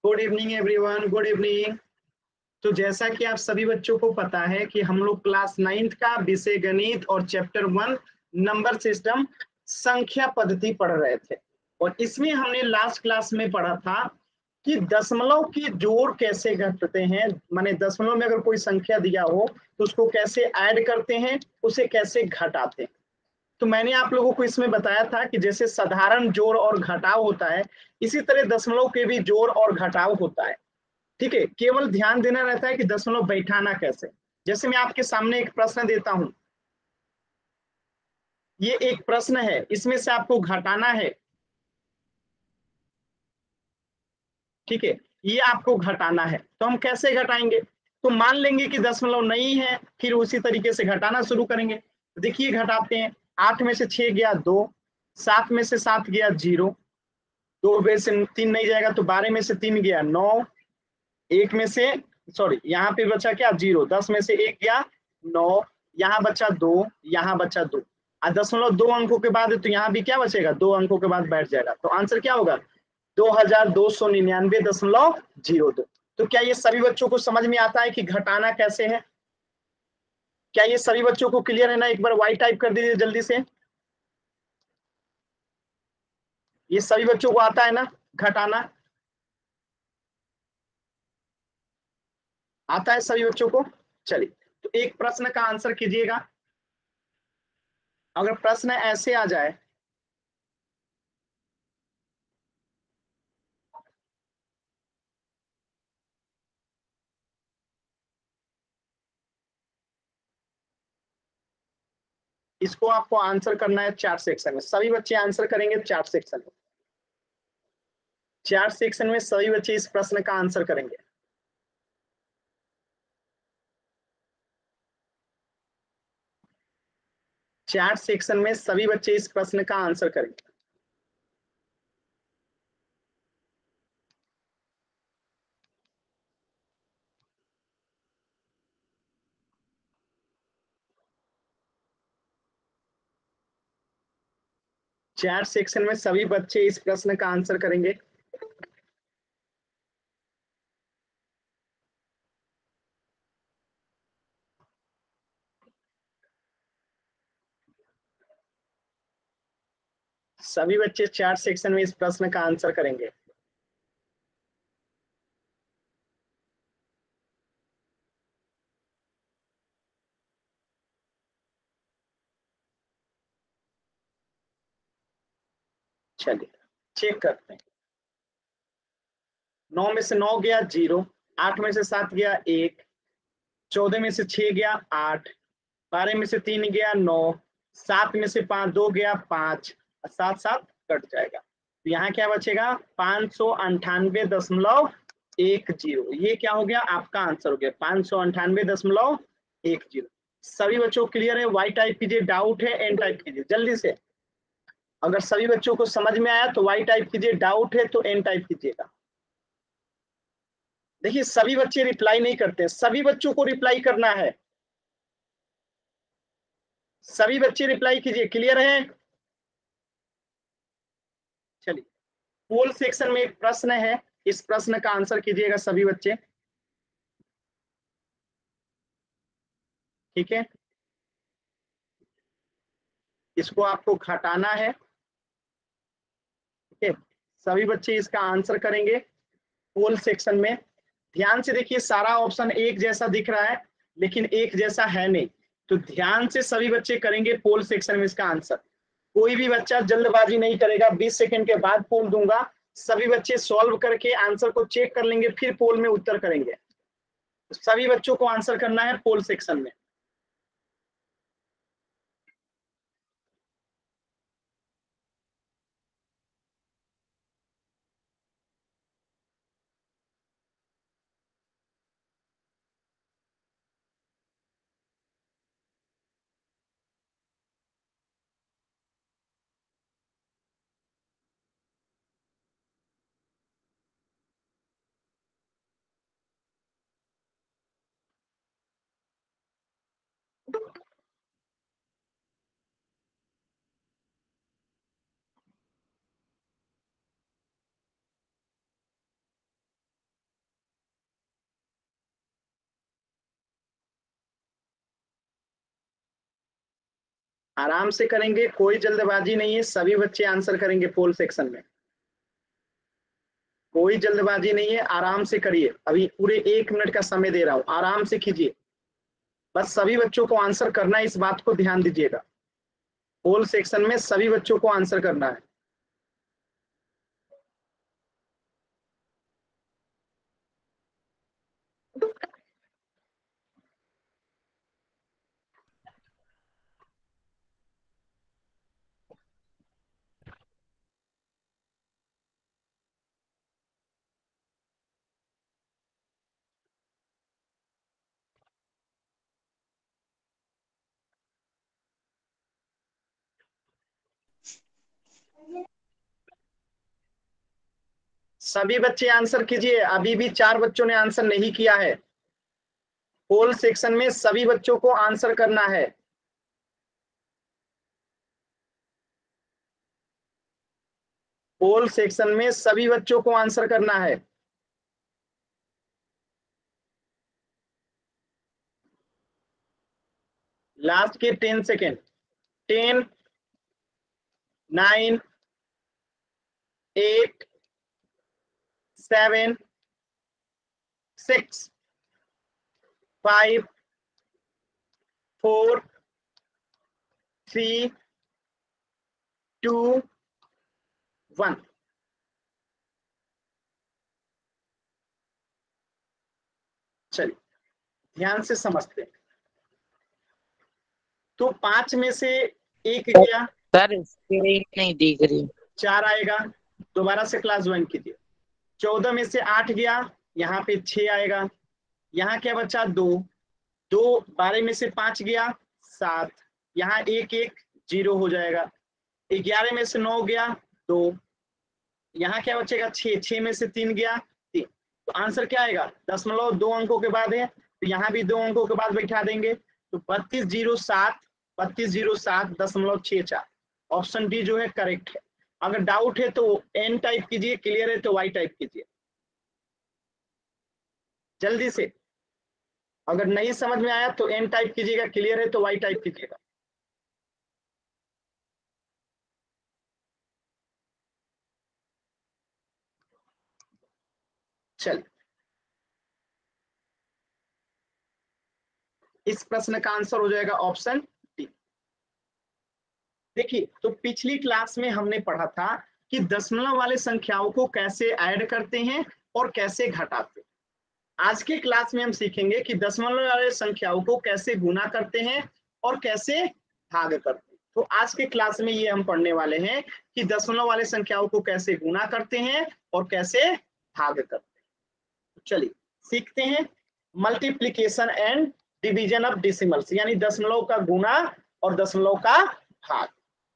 Good evening everyone, good evening. तो जैसा कि आप सभी बच्चों को पता है कि हम लोग क्लास 9th का विषय गणित और चैप्टर 1 नंबर सिस्टम संख्या पद्धति पढ़ रहे थे। और इसमें हमने लास्ट क्लास में पढ़ा था कि दशमलव की जोड़ कैसे घटते हैं, माने दशमलव में अगर कोई संख्या दिया हो तो उसको कैसे ऐड करते हैं, उसे कैसे घटाते हैं। तो मैंने आप लोगों को इसमें बताया था कि जैसे साधारण जोड़ और घटाव होता है, इसी तरह दशमलव के भी जोड़ और घटाव होता है। ठीक है, केवल ध्यान देना रहता है कि दशमलव बैठाना कैसे। जैसे मैं आपके सामने एक प्रश्न देता हूं, ये एक प्रश्न है, इसमें से आपको घटाना है। ठीक है, ये आपको घटाना है, तो हम कैसे घटाएंगे? तो मान लेंगे कि दशमलव नहीं है, फिर उसी तरीके से घटाना शुरू करेंगे। देखिए घटाते हैं, 8 में से 6 गया 2, 7 में से 7 गया 0, 2 में से 3 नहीं जाएगा तो 12 में से 3 गया 9, एक में से सॉरी यहाँ पे बचा क्या 0, 10 में से 1 गया 9, यहाँ बचा 2, यहाँ बचा 2। दशमलव 2 अंकों के बाद है तो यहाँ भी क्या बचेगा, 2 अंकों के बाद बैठ जाएगा, तो आंसर क्या होगा 2299.02। तो क्या ये सभी बच्चों को समझ में आता है कि घटाना कैसे है? क्या ये सभी बच्चों को क्लियर है ना? एक बार वाई टाइप कर दीजिए जल्दी से। ये सभी बच्चों को आता है ना घटाना? आता है सभी बच्चों को? चलिए, तो एक प्रश्न का आंसर कीजिएगा। अगर प्रश्न ऐसे आ जाए, इसको आपको आंसर करना है 4 सेक्शन में। सभी बच्चे आंसर करेंगे 4 सेक्शन में। 4 सेक्शन में सभी बच्चे इस प्रश्न का आंसर करेंगे। चार सेक्शन में सभी बच्चे इस प्रश्न का आंसर करेंगे। चार सेक्शन में सभी बच्चे इस प्रश्न का आंसर करेंगे। सभी बच्चे 4 सेक्शन में इस प्रश्न का आंसर करेंगे। चलिए चेक करते हैं। 9 में से 9 गया 0, 8 में से 7 गया 1, 14 में से 6 गया 8, 12 में से 3 गया 9, 7 में से 5 2 गया 5, 7 7 कट जाएगा, तो यहाँ क्या बचेगा 598.10। ये क्या हो गया आपका आंसर हो गया 598.10। सभी बच्चों को क्लियर है? वाई टाइप कीजिए, डाउट है एन टाइप कीजिए जल्दी से। अगर सभी बच्चों को समझ में आया तो वाई टाइप कीजिए, डाउट है तो एन टाइप कीजिएगा। देखिए सभी बच्चे रिप्लाई नहीं करते, सभी बच्चों को रिप्लाई करना है। सभी बच्चे रिप्लाई कीजिए, क्लियर है? चलिए, पोल सेक्शन में एक प्रश्न है, इस प्रश्न का आंसर कीजिएगा सभी बच्चे। ठीक है, इसको आपको घटाना है। ठीक है, सभी बच्चे इसका आंसर करेंगे पोल सेक्शन में। ध्यान से देखिए, सारा ऑप्शन एक जैसा दिख रहा है लेकिन एक जैसा है नहीं, तो ध्यान से सभी बच्चे करेंगे पोल सेक्शन में इसका आंसर। कोई भी बच्चा जल्दबाजी नहीं करेगा, 20 सेकंड के बाद पोल दूंगा, सभी बच्चे सॉल्व करके आंसर को चेक कर लेंगे, फिर पोल में उत्तर करेंगे। सभी बच्चों को आंसर करना है पोल सेक्शन में। आराम से करेंगे, कोई जल्दबाजी नहीं है, सभी बच्चे आंसर करेंगे पोल सेक्शन में, कोई जल्दबाजी नहीं है, आराम से करिए। अभी पूरे 1 मिनट का समय दे रहा हूं, आराम से कीजिए, बस सभी बच्चों को आंसर करना है, इस बात को ध्यान दीजिएगा। पोल सेक्शन में सभी बच्चों को आंसर करना है। सभी बच्चे आंसर कीजिए, अभी भी 4 बच्चों ने आंसर नहीं किया है। पोल सेक्शन में सभी बच्चों को आंसर करना है। पोल सेक्शन में सभी बच्चों को आंसर करना है। लास्ट के 10 सेकेंड। 10, 9, 8, 7, 6, 5, 4, 3, 2, 1। चलिए ध्यान से समझते हैं। तो 5 में से 1 गया, सर स्क्रीन नहीं दिख रही। 4 आएगा, दोबारा से क्लास ज्वाइन कीजिए। 14 में से 8 गया, यहाँ पे 6 आएगा, यहाँ क्या बचा 2, 12 में से 5 गया 7, यहाँ 1 1 0 हो जाएगा। 11 में से 9 गया 2, यहाँ क्या बचेगा 6, 6 में से 3 गया 3। तो आंसर क्या आएगा, 0.2 अंकों के बाद है, तो यहाँ भी 2 अंकों के बाद बैठा देंगे, तो 3207, 3207.64। ऑप्शन डी जो है करेक्ट है। अगर डाउट है तो एन टाइप कीजिए, क्लियर है तो वाई टाइप कीजिए जल्दी से। अगर नहीं समझ में आया तो एन टाइप कीजिएगा, क्लियर है तो वाई टाइप कीजिएगा। चल, इस प्रश्न का आंसर हो जाएगा ऑप्शन डी। देखिए, तो पिछली क्लास में हमने पढ़ा था कि दशमलव वाले संख्याओं को कैसे ऐड करते हैं और कैसे घटाते हैं। आज के क्लास में हम सीखेंगे कि दशमलव वाले संख्याओं को कैसे गुना करते हैं और कैसे भाग करते हैं। तो आज के क्लास में ये हम पढ़ने वाले हैं कि दशमलव वाले संख्याओं को कैसे गुना करते हैं और कैसे भाग करते हैं। चलिए सीखते हैं multiplication and division of decimals, यानी दशमलव का गुना और दशमलव का भाग।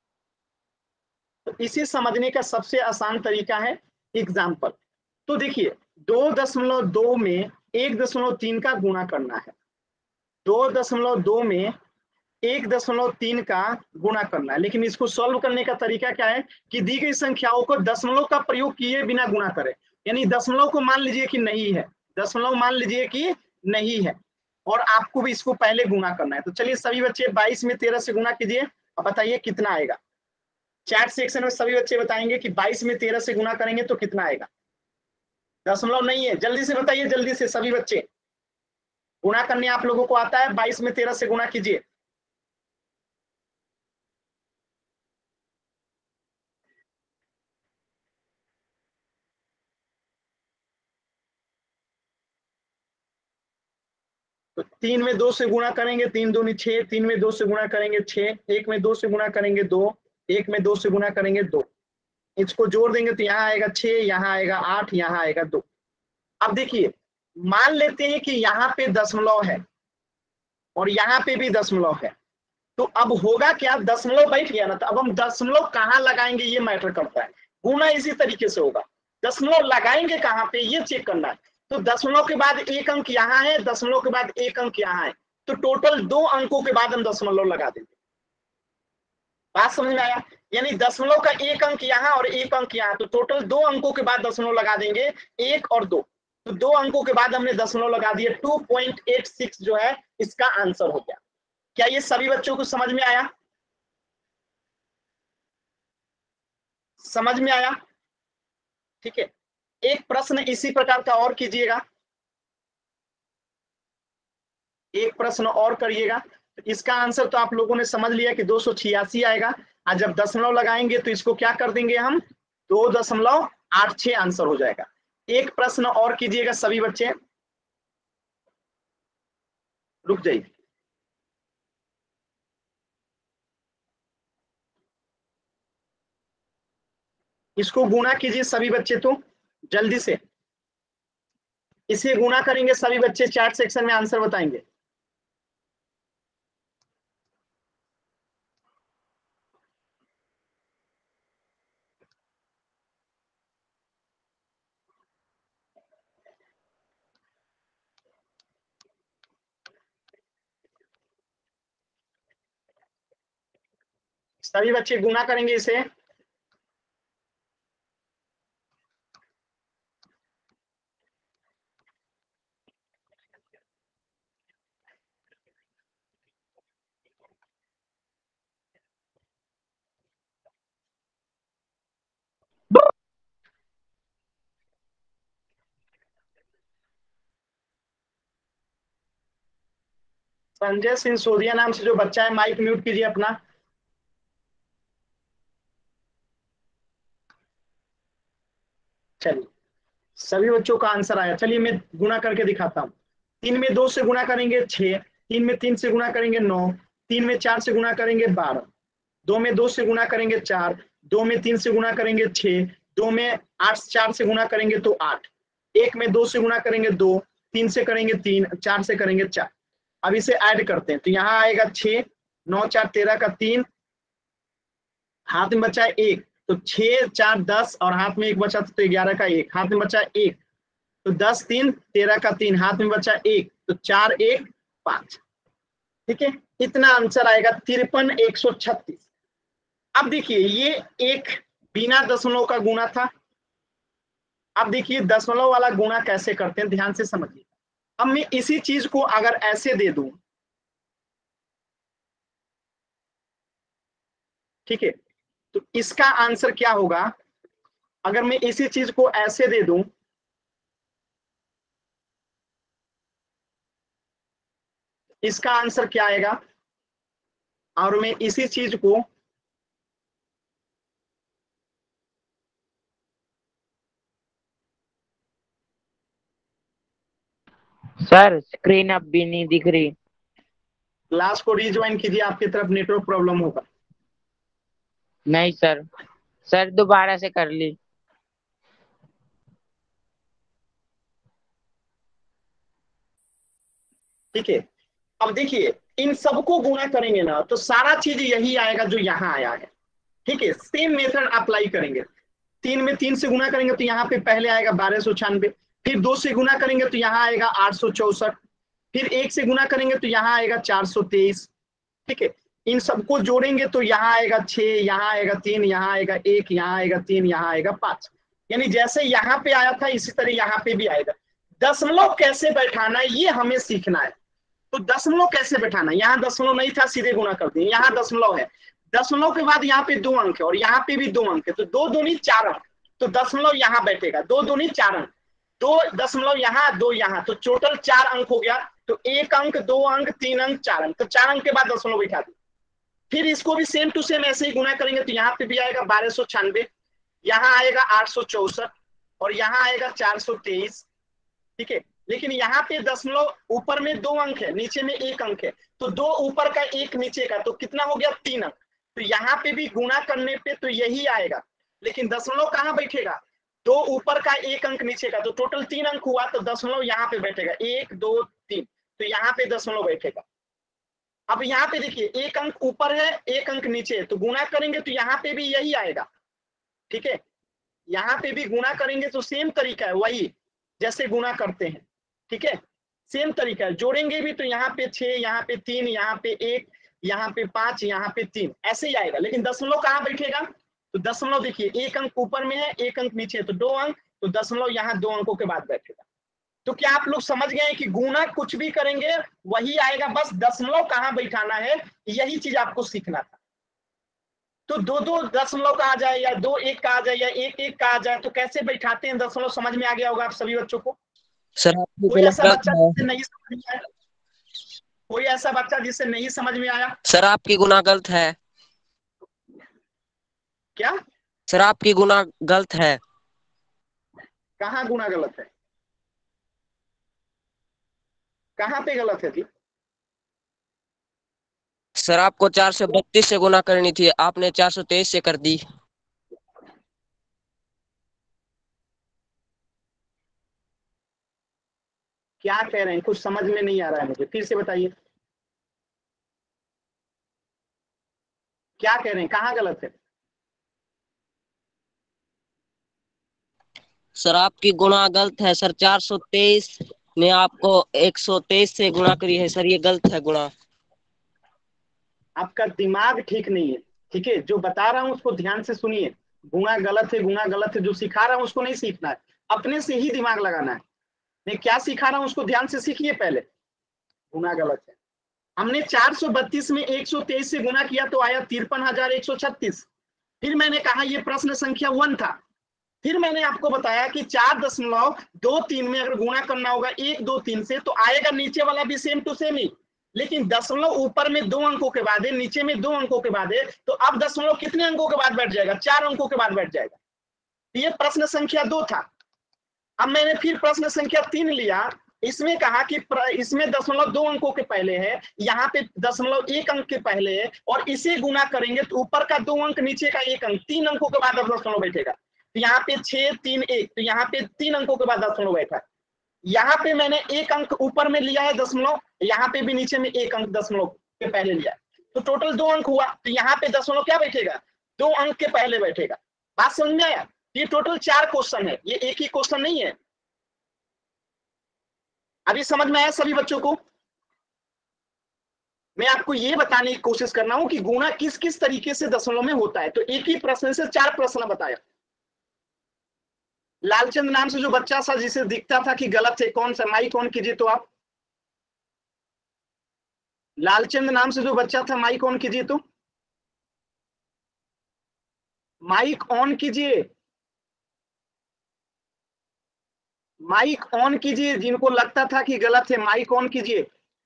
तो इसे समझने का सबसे आसान तरीका है एग्जाम्पल। तो देखिए 2.2 में 1.3 का गुणा करना है, 2.2 में 1.3 का गुणा करना है। लेकिन इसको सॉल्व करने का तरीका क्या है कि दी गई संख्याओं को दशमलव का प्रयोग किए बिना गुणा करें। यानी दशमलव को मान लीजिए कि नहीं है, दशमलव मान लीजिए कि नहीं है, और आपको भी इसको पहले गुणा करना है। तो चलिए सभी बच्चे 22 में 13 से गुणा कीजिए, अब बताइए कितना आएगा। चैट सेक्शन में सभी बच्चे बताएंगे कि 22 में 13 से गुणा करेंगे तो कितना आएगा। दशमलव नहीं है, जल्दी से बताइए, जल्दी से सभी बच्चे। गुणा करने आप लोगों को आता है, 22 में 13 से गुणा कीजिए। तो 3 में 2 से गुणा करेंगे, 3 दूनी 6, 3 में 2 से गुणा करेंगे 6, 1 में 2 से गुणा करेंगे 2, 1 में 2 से गुणा करेंगे 2। इसको जोड़ देंगे तो यहाँ आएगा 6, यहाँ आएगा 8, यहाँ आएगा 2। अब देखिए मान लेते हैं कि यहाँ पे दशमलव है और यहाँ पे भी दशमलव है, तो अब होगा क्या, दशमलव बैठ गया ना, तो अब हम दशमलव कहाँ लगाएंगे ये मैटर करता है। गुना इसी तरीके से होगा, दशमलव लगाएंगे कहाँ पे ये चेक करना है। तो दशमलव के बाद 1 अंक यहाँ है, दशमलव के बाद 1 अंक यहाँ है, तो टोटल 2 अंकों के बाद हम दशमलव लगा देंगे। बात समझ में आया, यानी दशमलव का 1 अंक यहाँ और 1 अंक यहाँ, तो टोटल 2 अंकों के बाद दशमलव लगा देंगे, 1 और 2। तो 2 अंकों के बाद हमने दशमलव लगा दिए, 2.86 जो है इसका आंसर हो गया। क्या ये सभी बच्चों को समझ में आया? समझ में आया? ठीक है, एक प्रश्न इसी प्रकार का और कीजिएगा, एक प्रश्न और करिएगा। इसका आंसर तो आप लोगों ने समझ लिया कि 286 आएगा, और जब दशमलव लगाएंगे तो इसको क्या कर देंगे हम, 2.86 आंसर हो जाएगा। एक प्रश्न और कीजिएगा सभी बच्चे, रुक जाइए। इसको गुणा कीजिए सभी बच्चे, तो जल्दी से इसे गुणा करेंगे सभी बच्चे, चैट सेक्शन में आंसर बताएंगे। सभी बच्चे गुणा करेंगे इसे। संजय सिंसोदिया नाम से जो बच्चा है, माइक म्यूट कीजिए अपना। चलिए, सभी बच्चों का आंसर आया। चलिए मैं गुणा करके दिखाता हूँ। 3 में 2 से गुणा करेंगे 6, 3 में 3 से गुणा करेंगे 9, 3 में 4 से गुणा करेंगे 12, 2 में 2 से गुणा करेंगे 4, 2 में 3 से गुणा करेंगे 6, 2 में 8 4 से गुणा करेंगे तो 8, 1 में 2 से गुणा करेंगे 2, 3 से करेंगे 3, 4 से करेंगे 4। अब इसे ऐड करते हैं तो यहाँ आएगा 6, 9 4 13 का 3, हाथ में बचा 1, तो 6 4 10, और हाथ में 1 बचा तो 11 का 1, हाथ में बचा 1, तो 10 3 13 का 3, हाथ में बचा 1, तो 4 1 5। ठीक है, इतना आंसर आएगा 53,136। अब देखिए ये एक बिना दशमलव का गुणा था। अब देखिए दशमलव वाला गुणा कैसे करते हैं, ध्यान से समझिए। अब मैं इसी चीज को अगर ऐसे दे दूं, ठीक है, तो इसका आंसर क्या होगा। अगर मैं इसी चीज को ऐसे दे दूं, इसका आंसर क्या आएगा। और मैं इसी चीज को सर स्क्रीन अब भी नहीं दिख रही। क्लास को रिज्वाइन कीजिए, आपकी तरफ नेटवर्क प्रॉब्लम होगा। नहीं सर, सर दोबारा से कर ली। ठीक है, अब देखिए इन सबको गुणा करेंगे ना तो सारा चीज यही आएगा जो यहाँ आया है। ठीक है, सेम मेथड अप्लाई करेंगे। 3 में 3 से गुणा करेंगे तो यहाँ पे पहले आएगा 1296, फिर 2 से गुणा करेंगे तो यहाँ आएगा 864, फिर 1 से गुणा करेंगे तो यहाँ आएगा 423। ठीक है, इन सबको जोड़ेंगे तो यहाँ आएगा 6, यहाँ आएगा 3, यहाँ आएगा 1, यहाँ आएगा 3, यहाँ आएगा 5। यानी जैसे यहाँ पे आया था इसी तरह यहाँ पे भी आएगा। दशमलव कैसे बैठाना है ये हमें सीखना है। तो दशमलव कैसे बैठाना, यहाँ दशमलव नहीं था, सीधे गुणा कर दिए। यहाँ दशमलव है, दशमलव के बाद यहाँ पे 2 अंक है और यहाँ पे भी 2 अंक है, तो 2 दूनी 4 अंक, तो दशमलव यहाँ बैठेगा। 2 दूनी 4 अंक, 2 दशमलव यहाँ 2 यहाँ, तो टोटल 4 अंक हो गया। तो 1 अंक 2 अंक 3 अंक 4 अंक, तो 4 अंक के बाद दशमलव बैठा दी। फिर इसको भी सेम टू सेम ऐसे ही गुणा करेंगे तो यहाँ पे भी आएगा 1296, यहाँ आएगा 864 और यहाँ आएगा 423। ठीक है, लेकिन यहाँ पे दशमलव ऊपर में 2 अंक है, नीचे में 1 अंक है, तो 2 ऊपर का 1 नीचे का, तो कितना हो गया 3 अंक। तो यहाँ पे भी गुणा करने पे तो यही आएगा, लेकिन दशमलव कहाँ बैठेगा, 2 ऊपर का 1 अंक नीचे का, तो टोटल 3 अंक हुआ, तो दशमलव यहाँ पे बैठेगा 1 2 3, तो यहाँ पे दशमलव बैठेगा। अब यहाँ पे देखिए 1 अंक ऊपर है 1 अंक नीचे है, तो गुणा करेंगे तो यहाँ पे भी यही आएगा। ठीक है, यहाँ पे भी गुणा करेंगे तो सेम तरीका है, वही जैसे गुणा करते हैं। ठीक है, सेम तरीका है, जोड़ेंगे भी तो यहाँ पे 6, यहाँ पे 3, यहाँ पे 1, यहाँ पे 5, यहाँ पे 3, ऐसे ही आएगा। लेकिन दशमलव कहाँ बैठेगा, तो दशमलव देखिए 1 अंक ऊपर में है 1 अंक नीचे है, तो 2 अंक, तो दशमलव यहाँ 2 अंकों के बाद बैठेगा। तो क्या आप लोग समझ गए कि गुणा कुछ भी करेंगे वही आएगा, बस दशमलव कहाँ बैठाना है यही चीज आपको सीखना था। तो दो दो दशमलव का आ जाए या दो एक का आ जाए या एक एक का आ जाए, तो कैसे बैठाते हैं दशमलव, समझ में आ गया होगा आप सभी बच्चों को। सर आपकी कोई गुना ऐसा गलत बच्चा है। जिसे नहीं समझ में आया? कोई ऐसा बच्चा जिसे नहीं समझ में आया? सर आपकी गुना गलत है। क्या? सर आपकी गुना गलत है। कहाँ गुना गलत है? कहाँ पे गलत है जी? सर आपको 432 से गुना करनी थी, आपने 423 से कर दी। क्या कह रहे हैं, कुछ समझ में नहीं आ रहा है मुझे, फिर से बताइए क्या कह रहे हैं, कहाँ गलत है? सर आपकी गुणा गलत है सर, 423 ने आपको 123 से गुणा करी है सर, ये गलत है गुणा। आपका दिमाग ठीक नहीं है, ठीक है, जो बता रहा हूं उसको ध्यान से सुनिए। गुणा गलत है, गुणा गलत है, जो सिखा रहा हूं उसको नहीं सीखना है, अपने से ही दिमाग लगाना है। मैं क्या सिखा रहा हूं उसको ध्यान से सीखिए पहले। गुणा गलत है, हमने 432 में 123 से गुणा किया तो आया 53,136। फिर मैंने कहा ये प्रश्न संख्या 1 था। फिर मैंने आपको बताया कि 4.23 में अगर गुणा करना होगा 1 2 3 से, तो आएगा नीचे वाला भी सेम टू सेम ही, लेकिन दशमलव ऊपर में 2 अंकों के बाद है, नीचे में 2 अंकों के बाद है, तो अब दशमलव कितने अंकों के बाद बैठ जाएगा? 4 अंकों के बाद बैठ जाएगा। ये प्रश्न संख्या 2 था। अब मैंने फिर प्रश्न संख्या 3 लिया, इसमें कहा कि इसमें दशमलव 2 अंकों के पहले है, यहाँ पे दशमलव 1 अंक के पहले है, और इसे गुना करेंगे तो ऊपर का 2 अंक नीचे का 1 अंक, 3 अंकों के बाद अब दशमलव बैठेगा। तो यहाँ पे 6 3 1, तो यहाँ पे 3 अंकों के बाद दशमलव बैठा। यहाँ पे मैंने 1 अंक ऊपर में लिया है दशमलव, यहाँ पे भी नीचे में 1 अंक दशमलव के पहले लिया, तो टोटल 2 अंक हुआ। तो यहाँ पे दशमलव क्या बैठेगा? 2 अंक के पहले बैठेगा। बात समझ में आया? ये टोटल 4 क्वेश्चन है, ये एक ही क्वेश्चन नहीं है। अभी समझ में आया सभी बच्चों को? मैं आपको ये बताने की कोशिश कर रहा हूं कि गुणा किस किस तरीके से दशमलव में होता है। तो एक ही प्रश्न से 4 प्रश्न बताया। लालचंद नाम से जो बच्चा सा जिसे दिखता था कि गलत है, कौन सा माइक ऑन कीजिए तो आप। लालचंद नाम से जो बच्चा था, माइक ऑन कीजिए तो, माइक ऑन कीजिए, माइक ऑन कीजिए, जिनको लगता था कि गलत है माइक ऑन कीजिए।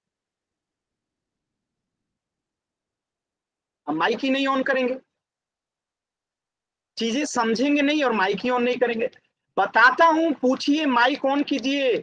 हम माइक ही नहीं ऑन करेंगे, चीजें समझेंगे नहीं और माइक ही ऑन नहीं करेंगे। बताता हूं, पूछिए, माइक ऑन कीजिए।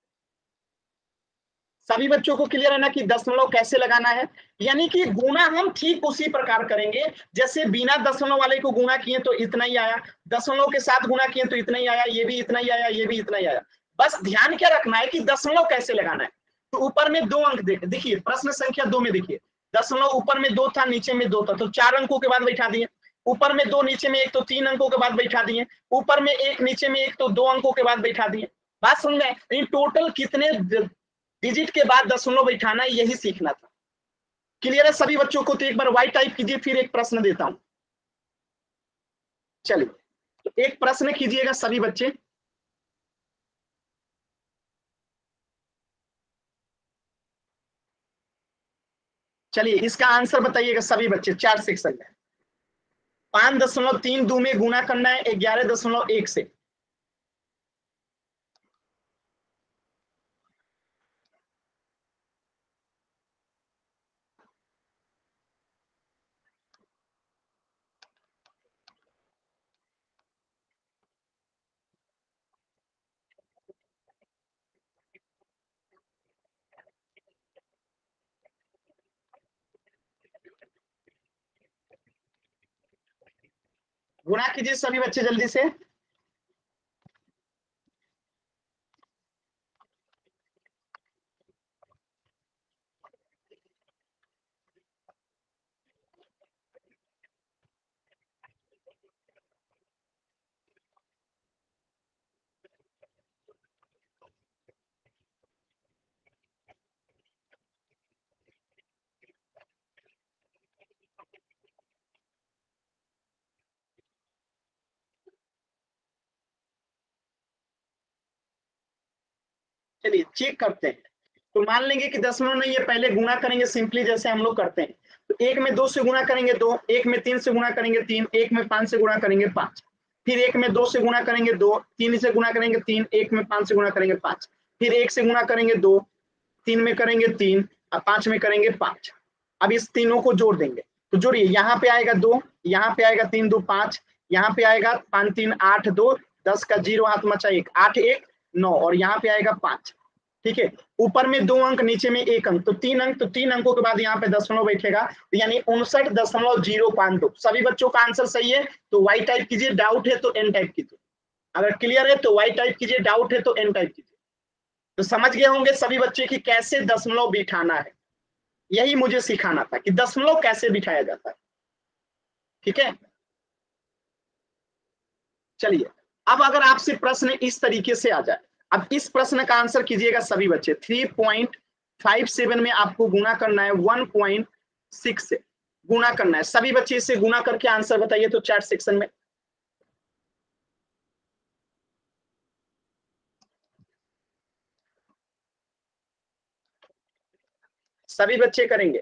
सभी बच्चों को क्लियर है ना कि दशमलव कैसे लगाना है? यानी कि गुणा हम ठीक उसी प्रकार करेंगे जैसे बिना दशमलव वाले को गुणा किए तो इतना ही आया, दशमलव के साथ गुणा किए तो इतना ही आया, ये भी इतना ही आया, ये भी इतना ही आया। बस ध्यान क्या रखना है कि दशमलव कैसे लगाना है। तो ऊपर में 2 अंक देखिए, प्रश्न संख्या 2 में देखिए, दशमलव ऊपर में 2 था, नीचे में 2 था, तो 4 अंकों के बाद बैठा दिए। ऊपर में 2 नीचे में 1, तो 3 अंकों के बाद बैठा दिए। ऊपर में 1 नीचे में 1, तो 2 अंकों के बाद बैठा दिए। बात समझ में? इन टोटल कितने डिजिट के बाद दशमलव बैठाना है, यही सीखना था। क्लियर है सभी बच्चों को? तो एक बार वाई टाइप कीजिए, फिर एक प्रश्न देता हूं। चलिए, तो एक प्रश्न कीजिएगा सभी बच्चे। चलिए, इसका आंसर बताइएगा सभी बच्चे, 4 सेक्शन में। 5.3 में गुना करना है 11.1 से। गुना कीजिए सभी बच्चे जल्दी से। चलिए चेक करते हैं। तो मान लेंगे कि दशमलव नहीं है, पहले गुणा करेंगे सिंपली जैसे हम लोग करते हैं। तो 1 में 2 से गुणा करेंगे 2, 1 में 3 से गुणा करेंगे 3, 1 में 5 से गुणा करेंगे 5, फिर 1 में 2 से गुणा करेंगे 2, 3 से गुणा करेंगे 3, 1 में 5 से गुणा करेंगे 5, फिर 1 से गुणा करेंगे 2, 3 में करेंगे 3 और 5 में करेंगे 5। अब इस तीनों को जोड़ देंगे, तो जोड़िए, यहाँ पे आएगा 2, यहाँ पे आएगा 3 2 5, यहाँ पे आएगा 5 3 8 2, 10 का 0 हाथ मचा 1, 8 1 9, और यहाँ पे आएगा 5। ठीक है, ऊपर में 2 अंक, नीचे में 1 अंक, तो 3 अंक, तो 3 अंकों के बाद यहाँ पे दशमलव बैठेगा, तो यानी 59.052। सभी बच्चों का आंसर सही है तो वाई टाइप कीजिए, डाउट है तो एन टाइप कीजिए, अगर क्लियर है तो वाई टाइप कीजिए, डाउट है तो एन टाइप कीजिए। तो समझ गए होंगे सभी बच्चे कि कैसे दशमलव बिठाना है, यही मुझे सिखाना था कि दशमलव कैसे बिठाया जाता है। ठीक है, चलिए अब अगर आपसे प्रश्न इस तरीके से आ जाए, अब इस प्रश्न का आंसर कीजिएगा सभी बच्चे। 3.57 में आपको गुणा करना है 1.6 से गुणा करना है, सभी बच्चे इसे गुणा करके आंसर बताइए तो चैट सेक्शन में। सभी बच्चे करेंगे।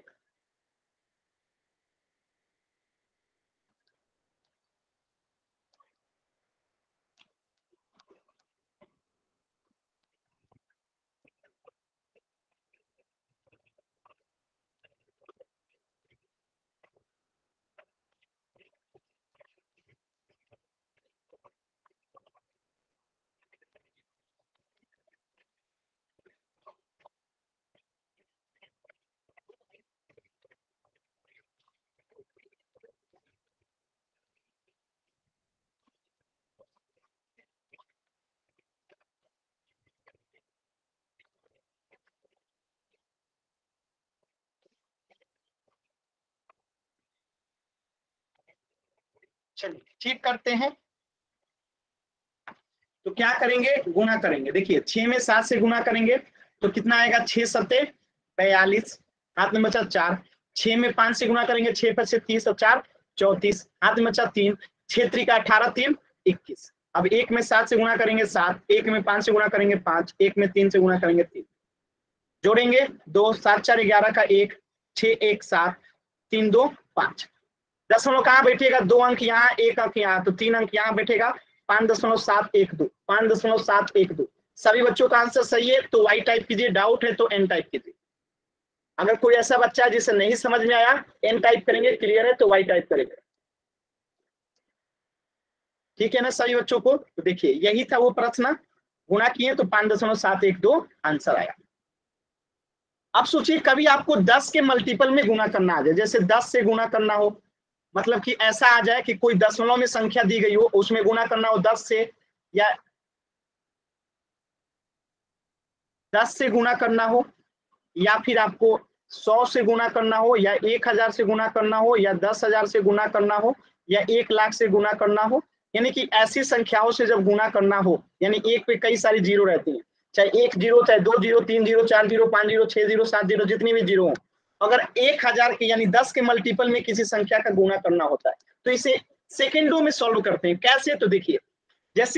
चलिए ठीक करते हैं, तो क्या करेंगे, गुणा करेंगे। देखिए 6 में 7 से गुणा करेंगे तो कितना आएगा, 6 सत्ते 42, हाथ में बचा 4, 6 में 5 से गुणा करेंगे, 6 पर से 30 और 4 34, हाथ में बचा 3, 6 3 का 18 3 21। अब 1 में 7 से गुणा करेंगे 7, 1 में 5 से गुणा करेंगे 5, 1 में 3 से गुणा करेंगे 3, जोड़ेंगे 2 7 4 11 का 1, 6 1 7 3 2 5। दशमलव कहाँ बैठेगा, 2 अंक यहाँ 1 अंक यहाँ, तो 3 अंक यहाँ बैठेगा, 5.712, 5.712। सभी बच्चों का आंसर सही है तो वाई टाइप कीजिए, डाउट है तो एन टाइप कीजिए। अगर कोई ऐसा बच्चा है जिसे नहीं समझ में आया, एन टाइप करेंगे, क्लियर है तो वाई टाइप करेंगे। ठीक है ना सभी बच्चों को, तो देखिए यही था वो प्रश्न, गुणा किए तो 5.712 आंसर आया। अब सोचिए कभी आपको 10 के मल्टीपल में गुणा करना आ जाए, जैसे 10 से गुणा करना हो, मतलब कि ऐसा आ जाए कि कोई दशमलव में संख्या दी गई हो, उसमें गुणा करना हो 10 से, या 10 से गुणा करना हो, या फिर आपको 100 से गुणा करना हो, या 1000 से गुणा करना हो, या 10,000 से गुणा करना हो, या 1 लाख से गुणा करना हो, यानी कि ऐसी संख्याओं से जब गुणा करना हो, यानी एक पे कई सारी जीरो रहती हैं, चाहे 1 जीरो, चाहे 2 zero, 3 zero, 4 zero, 5 zero, 6 zero, 7 zero, जितनी भी जीरो हो, अगर 1000 के यानी 10 के मल्टीपल में किसी संख्या का गुणा करना होता है तो इसे सेकेंडों में सॉल्व करते हैं। कैसे, तो देखिए जैसे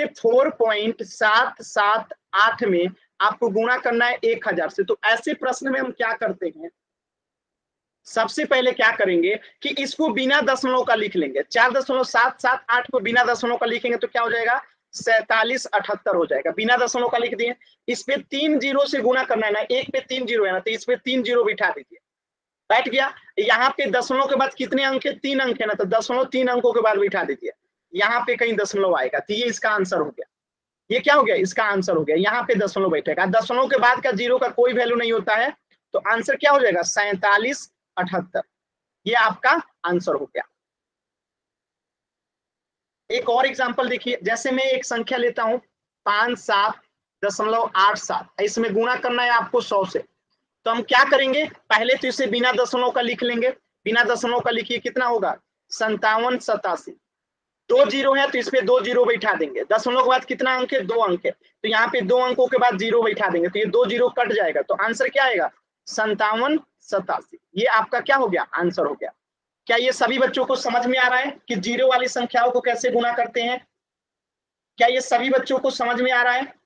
4.778 में आपको गुणा करना है 1000 से, तो ऐसे प्रश्न में हम क्या करते हैं, सबसे पहले क्या करेंगे कि इसको बिना दशमलव का लिख लेंगे, 4.778 को बिना दशमलव का लिखेंगे तो क्या हो जाएगा, 4778 हो जाएगा, बिना दशमलव का लिख दिए। इस पे 3 जीरो से गुणा करना है ना, एक पे 3 जीरो है ना, तो इस पे 3 जीरो बिठा दीजिए, बैठ गया। यहाँ पे दशमलव के बाद कितने अंक है, 3 अंक है ना, तो दशमलव 3 अंकों के बाद बिठा दीजिए, यहाँ पे कहीं दशमलव आएगा, तो ये इसका आंसर हो गया। ये क्या हो गया, इसका आंसर हो गया, यहाँ पे दशमलव बैठेगा, दशमलव के बाद का जीरो का कोई वैल्यू नहीं होता है, तो आंसर क्या हो जाएगा, 4778। ये आपका आंसर हो गया। एक और एग्जांपल देखिए, जैसे मैं एक संख्या लेता हूं 57.87, इसमें गुणा करना है आपको 100 से, तो हम क्या करेंगे, पहले तो इसे बिना दशमलव का लिख लेंगे, बिना दशमलव का लिखिए, कितना होगा 5787, 2 जीरो है तो इस पे 2 जीरो बैठा देंगे, दशमलव के बाद कितना अंक है, 2 अंक है, तो यहाँ पे 2 अंकों के बाद जीरो बैठा देंगे, तो ये 2 जीरो कट जाएगा, तो आंसर क्या आएगा 5787। ये आपका क्या हो गया, आंसर हो गया। क्या ये सभी बच्चों को समझ में आ रहा है कि जीरो वाली संख्याओं को कैसे गुणा करते हैं, क्या ये सभी बच्चों को समझ में आ रहा है,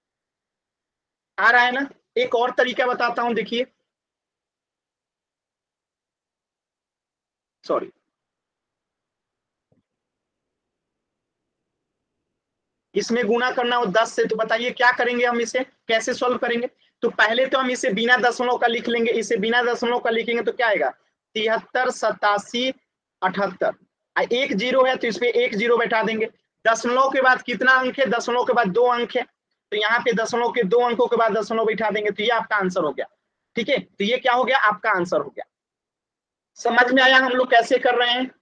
आ रहा है ना। एक और तरीका बताता हूं, देखिए सॉरी, इसमें गुना करना हो 10 से, तो बताइए क्या करेंगे हम, इसे कैसे सॉल्व करेंगे। तो पहले तो हम इसे बिना दशमलव का लिख लेंगे, इसे बिना दशमलव का लिखेंगे तो क्या आएगा 73 87 78। एक जीरो है तो इसमें एक जीरो बैठा देंगे। दशमलव के बाद कितना अंक है, दशमलव के बाद 2 अंक है, तो यहाँ पे दशमलव के 2 अंकों के बाद दशमलव बैठा देंगे, तो ये आपका आंसर हो गया। ठीक है, तो ये क्या हो गया, आपका आंसर हो गया। समझ में आया हम लोग कैसे कर रहे हैं?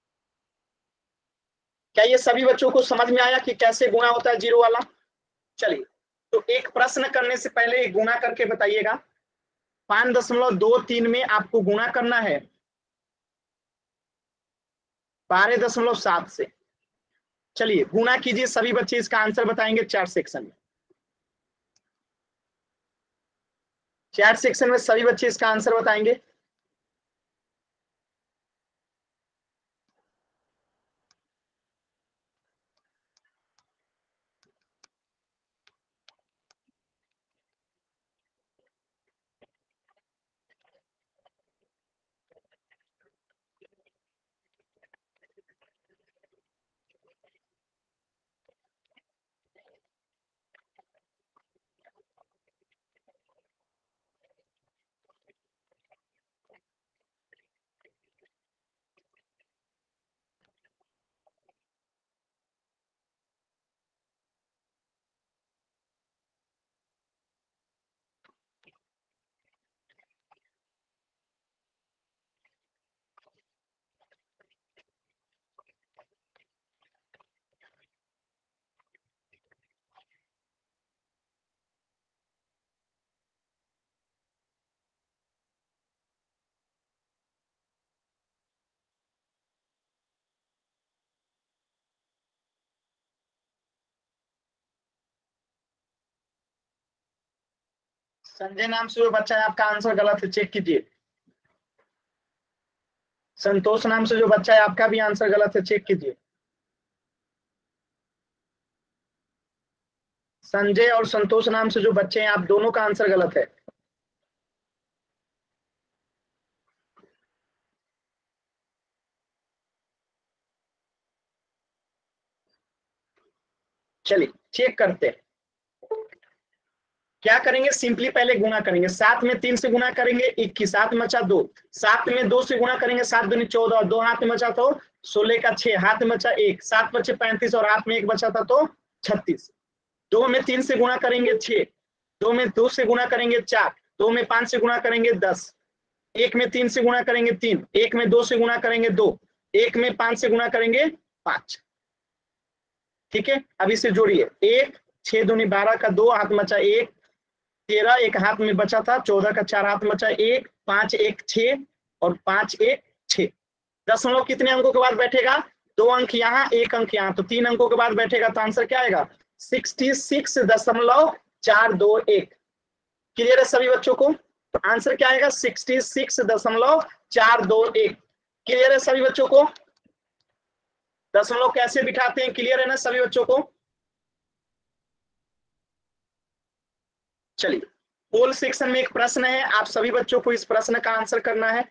क्या ये सभी बच्चों को समझ में आया कि कैसे गुणा होता है जीरो वाला? चलिए, तो एक प्रश्न करने से पहले गुणा करके बताइएगा। 5.23 में आपको गुणा करना है 12.7 से। चलिए गुणा कीजिए, सभी बच्चे इसका आंसर बताएंगे चैट सेक्शन में। चैट सेक्शन में सभी बच्चे इसका आंसर बताएंगे। संजय नाम से जो बच्चा है आपका आंसर गलत है, चेक कीजिए। संतोष नाम से जो बच्चा है आपका भी आंसर गलत है, चेक कीजिए। संजय और संतोष नाम से जो बच्चे हैं आप दोनों का आंसर गलत है। चलिए चेक करते हैं क्या करेंगे। सिंपली पहले गुणा करेंगे, 7 में 3 से गुणा करेंगे 21, 7 में बचा 2, 7 में 2 से गुणा करेंगे 7 दूनी 14, और 2 हाथ में बचा तो 16 का 6, हाथ में बचा 1, 7 बचे 35 और हाथ में 1 बचा था तो 36। 2 में 3 से गुणा करेंगे 6, 2 में 2 से गुणा करेंगे 4, 2 में 5 से गुणा करेंगे 10, 1 में 3 से गुणा करेंगे 3, 1 में 2 से गुणा करेंगे 2, 1 में 5 से गुणा करेंगे 5। ठीक है, अब इसे जोड़िए, 1 6 दूनी 12 का 2, हाथ में बचा 1, 13, एक हाथ में बचा था 14 का 4, हाथ में बचा 1, 5 1 6 और 5 1 6। दशमलव कितने अंकों के बाद बैठेगा, 2 अंक यहाँ 1 अंक यहाँ, तो 3 अंकों के बाद बैठेगा, तो आंसर क्या आएगा 66.421। क्लियर है सभी बच्चों को? तो आंसर क्या आएगा 66.421। क्लियर है सभी बच्चों को? दशमलव कैसे बिठाते हैं, क्लियर है ना सभी बच्चों को? चलिए, पोल सेक्शन में एक प्रश्न है, आप सभी बच्चों को इस प्रश्न का आंसर करना है।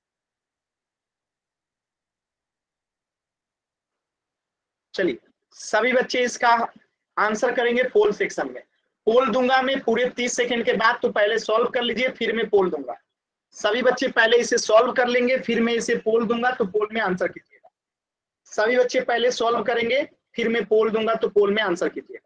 चलिए सभी बच्चे इसका आंसर करेंगे पोल सेक्शन में। पोल दूंगा मैं पूरे 30 सेकंड के बाद, तो पहले सॉल्व कर लीजिए फिर मैं पोल दूंगा। सभी बच्चे पहले इसे सॉल्व कर लेंगे, फिर मैं इसे पोल दूंगा, तो पोल में आंसर कीजिएगा। सभी बच्चे पहले सॉल्व करेंगे, फिर मैं पोल दूंगा, तो पोल में आंसर कीजिएगा।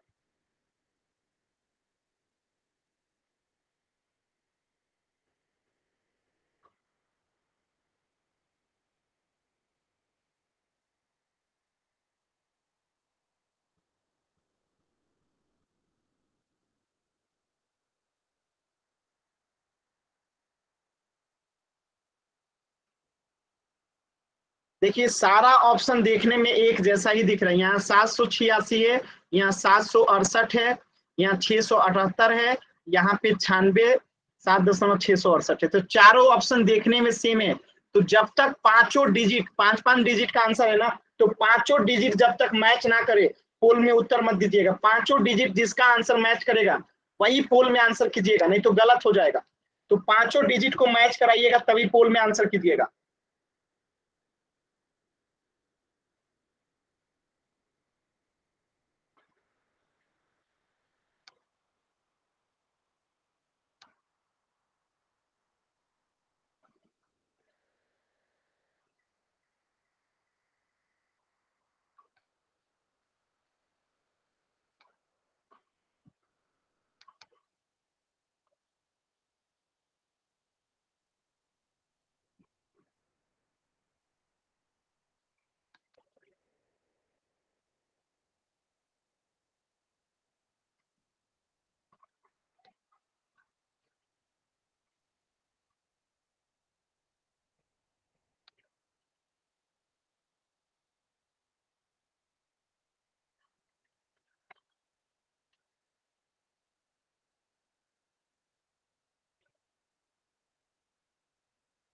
देखिए सारा ऑप्शन देखने में एक जैसा ही दिख रहा है। यहाँ 786 है, यहाँ 768 है, यहाँ 678 है, यहाँ पे 96 7.668 है। तो चारों ऑप्शन देखने में सेम है। तो जब तक पांचों डिजिट 5-5 डिजिट का आंसर है ना, तो पांचों डिजिट जब तक मैच ना करे पोल में उत्तर मत दीजिएगा। पांचों डिजिट जिसका आंसर मैच करेगा वही पोल में आंसर कीजिएगा, नहीं तो गलत हो जाएगा। तो पांचों डिजिट को मैच कराइएगा तभी पोल में आंसर कीजिएगा।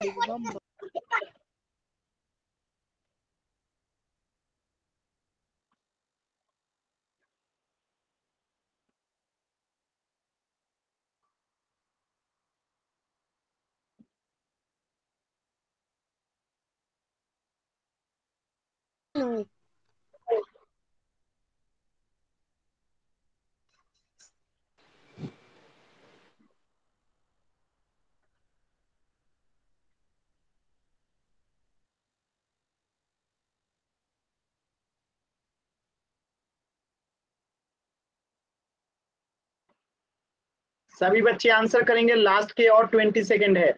सभी बच्चे आंसर करेंगे, लास्ट के और 20 सेकेंड है।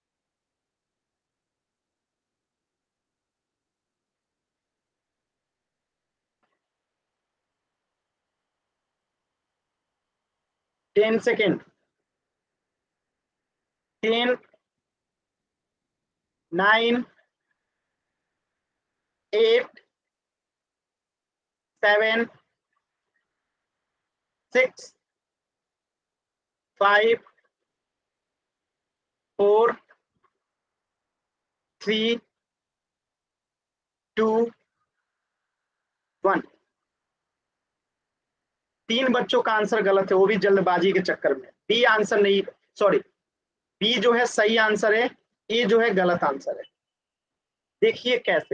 Ten second. 10, 9, 8, 7, 6, 5, 4, 3, 2, 1। 3 बच्चों का आंसर गलत है, वो भी जल्दबाजी के चक्कर में। बी आंसर नहीं, सॉरी, बी जो है सही आंसर है, ए जो है गलत आंसर है। देखिए कैसे,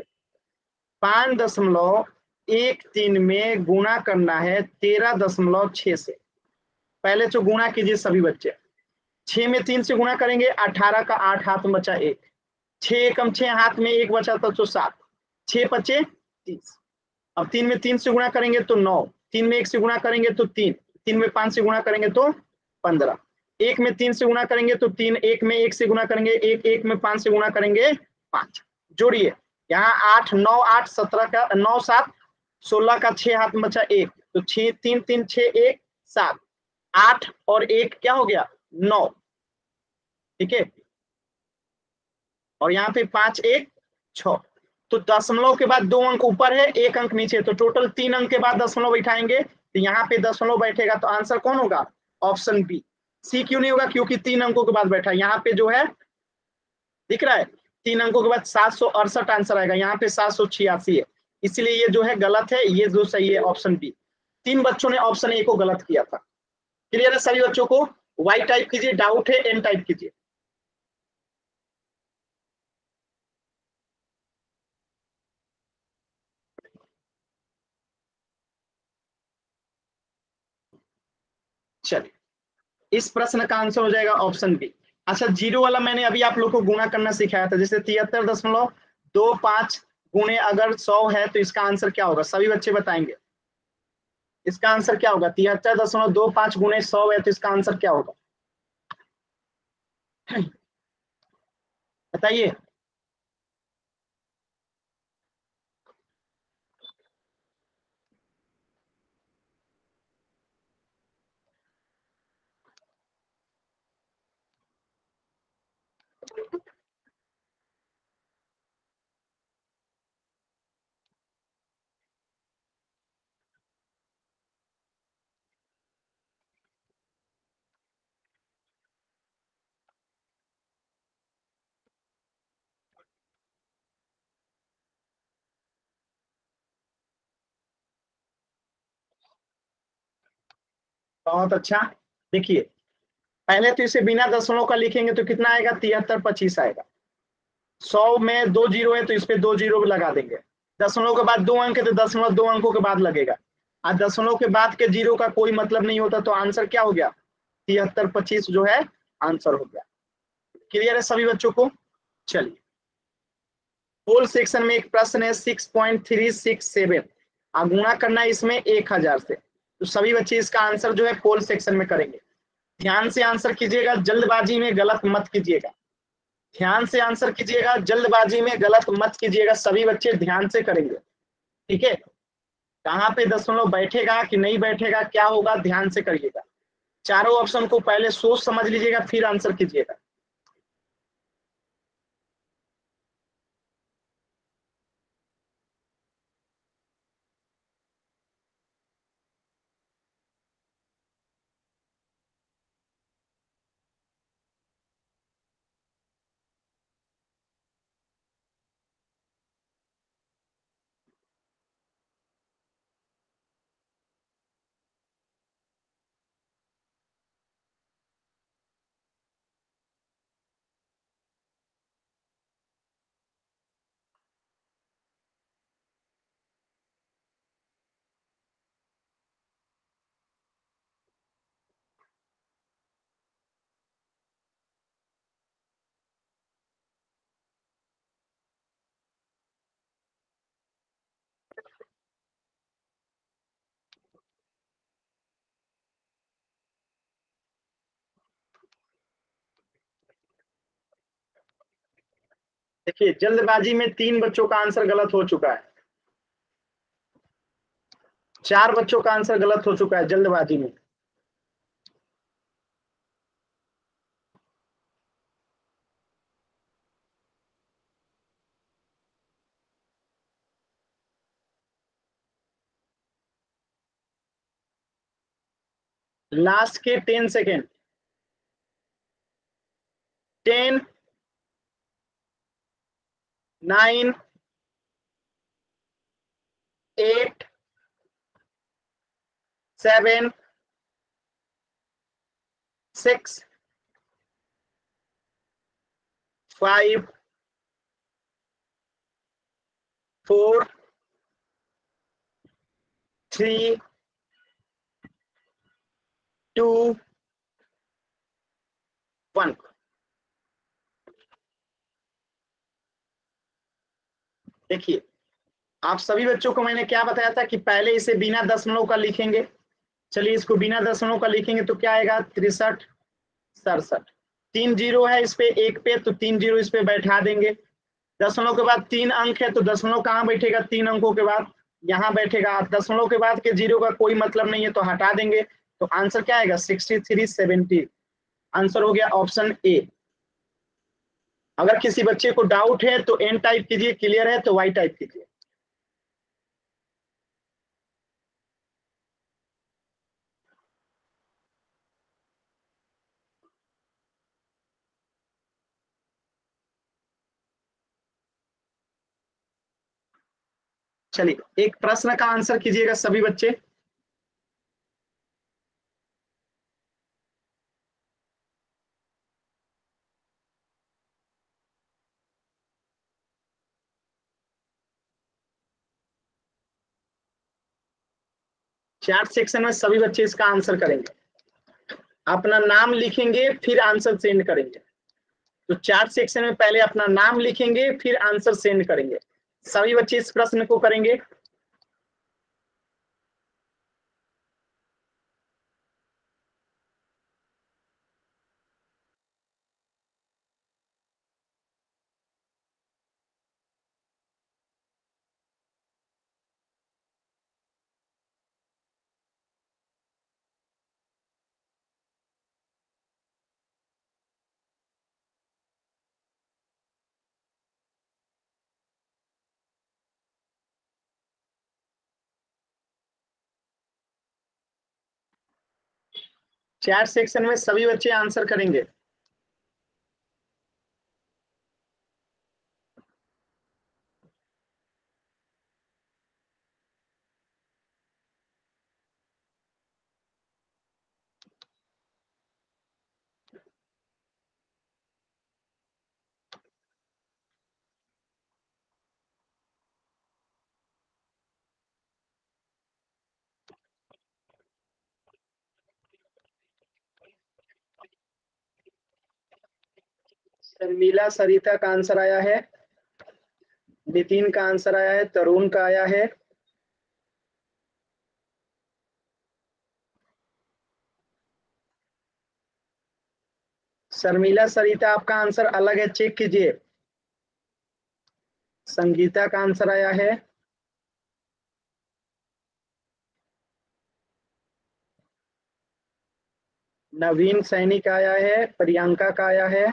5.13 में गुणा करना है 13.6 से। पहले तो गुणा कीजिए सभी बच्चे। 6 में 3 से गुणा करेंगे, 18 का 8 हाथ में बचा 1, 6 एकम 6 हाथ में 1 बचा तो 7, 6 बचे 30। अब 3 में 3 से गुणा करेंगे तो 9, 3 में 1 से गुणा करेंगे तो 3, 3 में 5 से गुणा करेंगे तो 15, 1 में 3 से गुणा करेंगे तो 3, 1 में 1 से गुणा करेंगे 1, 1 में 5 से गुणा करेंगे 5। जोड़िए, यहाँ 8 9 8 17 का 9 7 16 का 6 हाथ में बचा 1, तो 6 3 3 6 1 7, 8 और 1 क्या हो गया 9, ठीक है। और यहाँ पे 5 1 6, तो दशमलव के बाद 2 अंक ऊपर है, 1 अंक नीचे, तो टोटल 3 अंक के बाद दशमलव बैठाएंगे, तो यहाँ पे दशमलव बैठेगा, तो आंसर कौन होगा, ऑप्शन बी। सी क्यों नहीं होगा, क्योंकि 3 अंकों के बाद बैठा, यहाँ पे जो है दिख रहा है 3 अंकों के बाद 768 आंसर आएगा, यहाँ पे 786 है, इसलिए ये जो है गलत है, ये जो सही है ऑप्शन बी। 3 बच्चों ने ऑप्शन ए को गलत किया था। क्लियर है सभी बच्चों को, वाई टाइप कीजिए, डाउट है एन टाइप कीजिए। चलिए, इस प्रश्न का आंसर हो जाएगा ऑप्शन बी। अच्छा, जीरो वाला मैंने अभी आप लोग को गुणा करना सिखाया था, जैसे 73.25 गुणे अगर 100 है तो इसका आंसर क्या होगा, सभी बच्चे बताएंगे इसका आंसर क्या होगा। 73.25 गुणे 100 है तो इसका आंसर क्या होगा, बताइए। बहुत अच्छा। देखिए, पहले तो इसे बिना दशमलव का लिखेंगे तो कितना आएगा, 73.25 आएगा। 100 में 2 जीरो है तो इस पे 2 जीरो लगा देंगे, दशमलव के बाद 2 अंक है तो दशमलव 2 अंकों के बाद लगेगा, और दशमलव के बाद के जीरो का कोई मतलब नहीं होता, तो आंसर क्या हो गया, 73.25 जो है आंसर हो गया। क्लियर है सभी बच्चों को। चलिए, होल सेक्शन में एक प्रश्न है 6.367, गुणा करना है इसमें 1000 से, तो सभी बच्चे इसका आंसर जो है पोल सेक्शन में करेंगे। ध्यान से आंसर कीजिएगा, जल्दबाजी में गलत मत कीजिएगा, ध्यान से आंसर कीजिएगा, जल्दबाजी में गलत मत कीजिएगा, सभी बच्चे ध्यान से करेंगे, ठीक है। कहाँ पे दशमलव बैठेगा कि नहीं बैठेगा, क्या होगा, ध्यान से करिएगा। चारों ऑप्शन को पहले सोच समझ लीजिएगा, फिर आंसर कीजिएगा। देखिए जल्दबाजी में 3 बच्चों का आंसर गलत हो चुका है, 4 बच्चों का आंसर गलत हो चुका है जल्दबाजी में। लास्ट के 10 सेकेंड, 10, 9, 8, 7, 6, 5, 4, 3, 2, 1। देखिए आप सभी बच्चों को मैंने क्या बताया था कि पहले इसे बिना दशमलव का लिखेंगे। चलिए इसको बिना दशमलव का लिखेंगे तो क्या आएगा, 63, 67। 3 जीरो है इस पे, एक पे, तो 3 जीरो इस पे बैठा देंगे। दशमलव के बाद 3 अंक है तो दशमलव कहाँ बैठेगा, 3 अंकों के बाद यहाँ बैठेगा। दशमलव के बाद के जीरो का कोई मतलब नहीं है तो हटा देंगे, तो आंसर क्या आएगा, 63, 70। आंसर हो गया ऑप्शन ए। अगर किसी बच्चे को डाउट है तो एन टाइप कीजिए, क्लियर है तो वाई टाइप कीजिए। चलिए एक प्रश्न का आंसर कीजिएगा सभी बच्चे। चैट सेक्शन में सभी बच्चे इसका आंसर करेंगे, अपना नाम लिखेंगे फिर आंसर सेंड करेंगे। तो चैट सेक्शन में पहले अपना नाम लिखेंगे फिर आंसर सेंड करेंगे। सभी बच्चे इस प्रश्न को करेंगे। चैट सेक्शन में सभी बच्चे आंसर करेंगे। शर्मिला सरिता का आंसर आया है, नितिन का आंसर आया है, तरुण का आया है। शर्मिला सरिता आपका आंसर अलग है, चेक कीजिए। संगीता का आंसर आया है, नवीन सैनी का आया है, प्रियंका का आया है,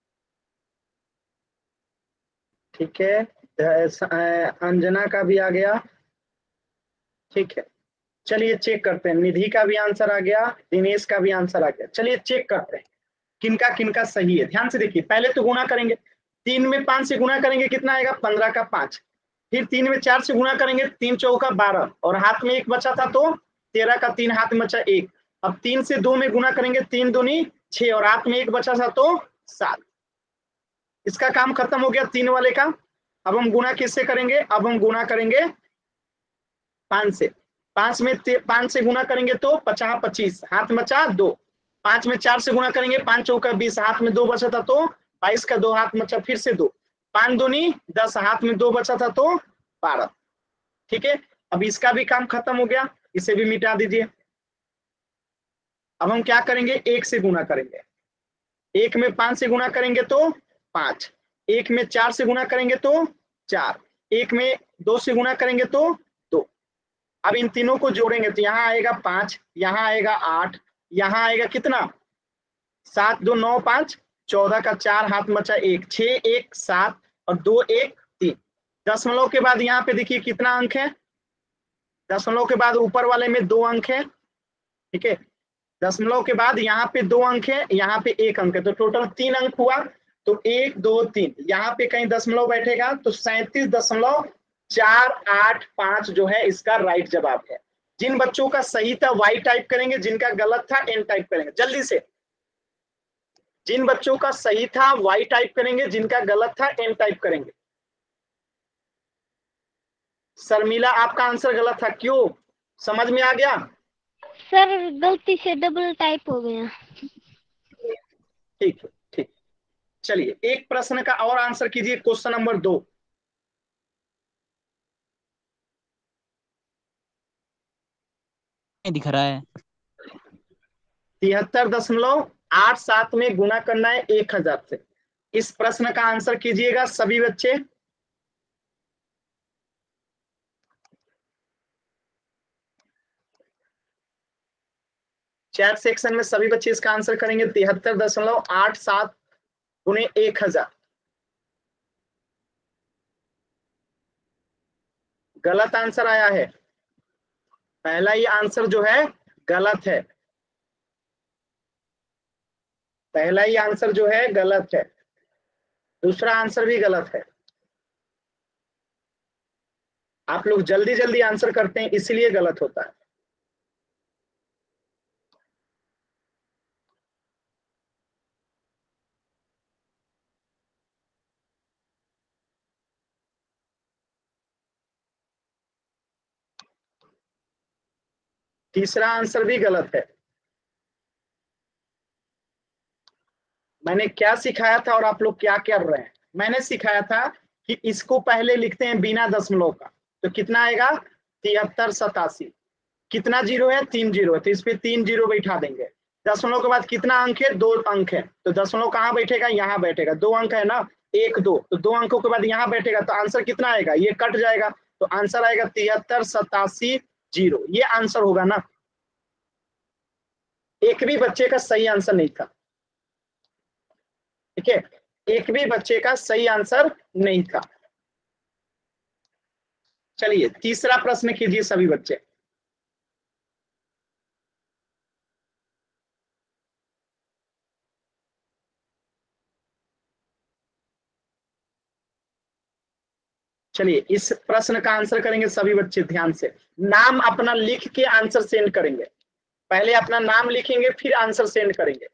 ठीक है, अंजना का भी आ गया, ठीक है। चलिए चेक करते हैं, निधि का भी आंसर आ गया, दिनेश का भी आंसर आ गया। चलिए चेक करते हैं किनका किनका सही है। ध्यान से देखिए, पहले तो गुणा करेंगे, 3 में 5 से गुणा करेंगे कितना आएगा, 15 का 5। फिर 3 में 4 से गुणा करेंगे, 3 चौका 12, और हाथ में 1 बचा था तो 13 का 3 हाथ में बचा 1। अब 3 से 2 में गुणा करेंगे, 3 दूनी 6, और हाथ में 1 बचा था तो 7। इसका काम खत्म हो गया 3 वाले का। अब हम गुणा किससे करेंगे, अब हम गुणा करेंगे 5 से। 5 से गुणा करेंगे तो 50 25, हाथ में बचा 2। 5 में 4 से गुणा करेंगे, 5 चौका 20, हाथ में 2 बचा था तो 22 का 2 हाथ में बचा, फिर से 2। 5 दूनी 10, हाथ में 2 बचा था तो 12। ठीक है, अब इसका भी काम खत्म हो गया, इसे भी मिटा दीजिए। अब हम क्या करेंगे, 1 से गुणा करेंगे। 1 में 5 से गुणा करेंगे तो 5, एक में 4 से गुना करेंगे तो 4, एक में 2 से गुना करेंगे तो 2। अब इन तीनों को जोड़ेंगे तो यहाँ आएगा 5, यहाँ आएगा 8, यहाँ आएगा कितना 7, 2 9 5 14 का 4 हाथ में बचा 1, 6 1 7 और 2 1 3। दशमलव के बाद यहाँ पे देखिए कितना अंक है, दशमलव के बाद ऊपर वाले में 2 अंक है, ठीक है। दशमलव के बाद यहाँ पे 2 अंक है, यहाँ पे 1 अंक है, तो टोटल 3 अंक हुआ। तो 1 2 3 यहाँ पे कहीं दशमलव बैठेगा तो 37.485 जो है इसका राइट जवाब है। जिन बच्चों का सही था वाई टाइप करेंगे, जिनका गलत था एन टाइप करेंगे। जल्दी से, जिन बच्चों का सही था वाई टाइप करेंगे, जिनका गलत था एन टाइप करेंगे। शर्मिला आपका आंसर गलत था, क्यों, समझ में आ गया? सर गलती से डबल टाइप हो गया। ठीक है, ठीक। चलिए एक प्रश्न का और आंसर कीजिए, क्वेश्चन नंबर 2। दिख रहा है 73.87 में गुना करना है 1000 से। इस प्रश्न का आंसर कीजिएगा सभी बच्चे। चैट सेक्शन में सभी बच्चे इसका आंसर करेंगे। 73.87 गुणे 1000। गलत आंसर आया है, पहला ही आंसर जो है गलत है, पहला ही आंसर जो है गलत है, दूसरा आंसर भी गलत है। आप लोग जल्दी जल्दी आंसर करते हैं इसलिए गलत होता है। तीसरा आंसर भी गलत है। मैंने क्या सिखाया था और आप लोग क्या कर रहे हैं? मैंने सिखाया था कि इसको पहले लिखते हैं बिना दशमलव का, तो कितना आएगा 7387। कितना जीरो है, 3 जीरो है, तो इस पे 3 जीरो बैठा देंगे। दशमलव के बाद कितना अंक है, 2 अंक है, तो दशमलव कहाँ बैठेगा, यहाँ बैठेगा। 2 अंक है ना, 1 2, तो 2 अंकों के बाद यहाँ बैठेगा, तो आंसर कितना आएगा, ये कट जाएगा, तो आंसर आएगा 7387 जीरो। ये आंसर होगा ना। एक भी बच्चे का सही आंसर नहीं था, ठीक है, एक भी बच्चे का सही आंसर नहीं था। चलिए तीसरा प्रश्न कीजिए सभी बच्चे। चलिए इस प्रश्न का आंसर करेंगे सभी बच्चे ध्यान से। नाम अपना लिख के आंसर सेंड करेंगे, पहले अपना नाम लिखेंगे फिर आंसर सेंड करेंगे।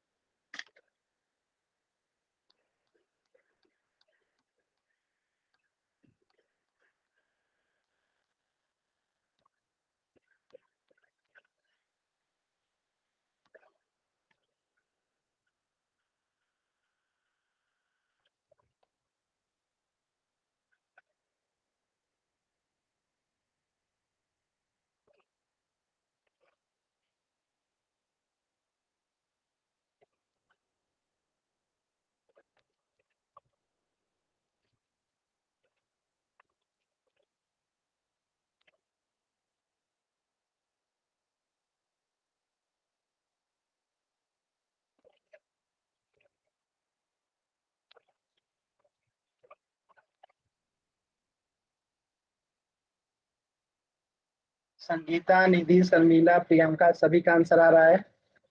संगीता, निधि, शर्मिला, प्रियंका सभी का आंसर आ रहा है।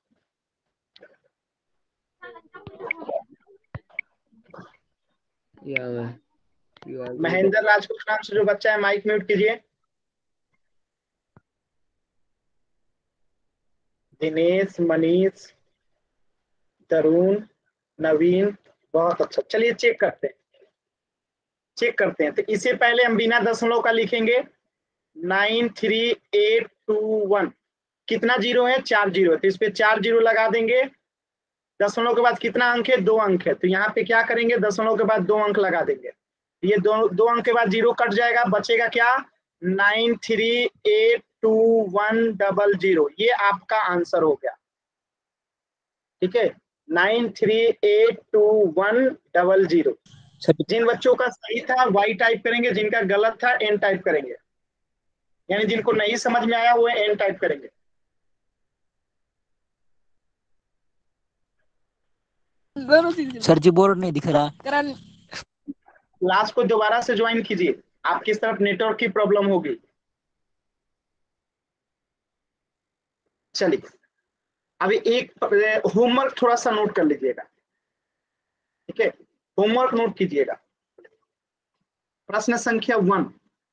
महेंद्र राजपूत नाम से जो बच्चा है माइक म्यूट कीजिए। दिनेश, मनीष, तरुण, नवीन, बहुत अच्छा। चलिए चेक करते हैं, चेक करते हैं। तो इससे पहले हम बिना दशमलव का लिखेंगे 93821। कितना जीरो है, 4 जीरो है, तो इस पे 4 जीरो लगा देंगे। दशमलव के बाद कितना अंक है, 2 अंक है, तो यहाँ पे क्या करेंगे, दशमलव के बाद 2 अंक लगा देंगे। ये दो अंक के बाद जीरो कट जाएगा, बचेगा क्या 9382100। ये आपका आंसर हो गया, ठीक है, 9382100। जिन बच्चों का सही था वाई टाइप करेंगे, जिनका गलत था एन टाइप करेंगे, यानी जिनको नहीं समझ में आया वो एन टाइप करेंगे। सर जी बोर्ड नहीं दिख रहा। क्लास को दोबारा से ज्वाइन कीजिए, आपकी तरफ नेटवर्क की प्रॉब्लम होगी। चलिए अभी एक होमवर्क थोड़ा सा नोट कर लीजिएगा, ठीक है? होमवर्क नोट कीजिएगा। प्रश्न संख्या 1,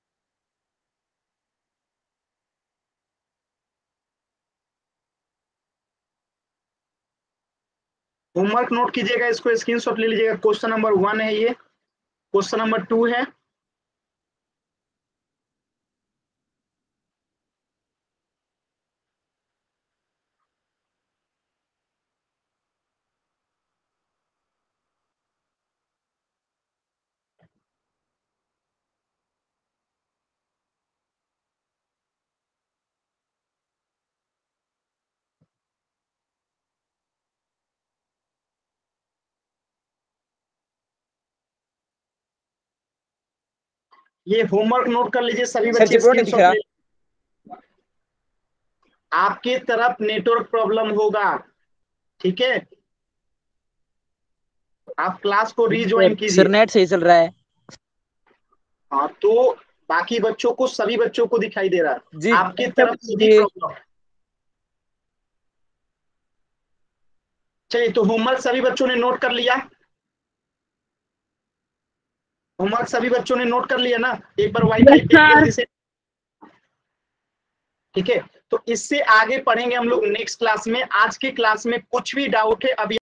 होमवर्क नोट कीजिएगा, इसको स्क्रीनशॉट ले लीजिएगा। क्वेश्चन नंबर 1 है ये, क्वेश्चन नंबर 2 है, ये होमवर्क नोट कर लीजिए सभी सर बच्चे। जी, बोर्ड नहीं दिख स्क्रीनशॉट रहा। ले, आपकी तरफ नेटवर्क प्रॉब्लम होगा, ठीक है? आप क्लास को रीज्वाइन सर कीजिए। नेट सही चल रहा है। हाँ तो बाकी बच्चों को, सभी बच्चों को दिखाई दे रहा है, जी आपकी तरफ से भी जी। प्रॉब्लम। चलिए तो होमवर्क सभी बच्चों ने नोट कर लिया? होमवर्क सभी बच्चों ने नोट कर लिया ना? एक बार वाईफाई पे जल्दी से, ठीक है? तो इससे आगे पढ़ेंगे हम लोग नेक्स्ट क्लास में। आज की क्लास में कुछ भी डाउट है अभी